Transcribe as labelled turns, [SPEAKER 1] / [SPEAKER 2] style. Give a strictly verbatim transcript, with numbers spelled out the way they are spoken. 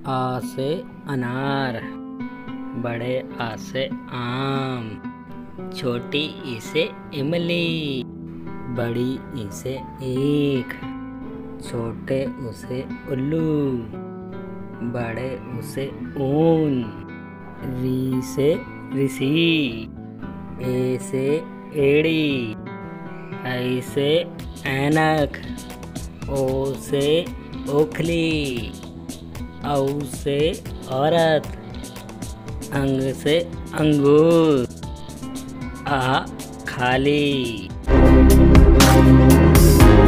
[SPEAKER 1] आ से अनार, बड़े आ से आम, छोटी ई से इमली, बड़ी ई से ईख, छोटे ऊ से उल्लू, बड़े ऊ से ऊन, री से ऋषि, ए से एड़ी, ऐ से ऐनक, ओ से ओखली, औ से औरत, अंग से अंगूर, आ खाली।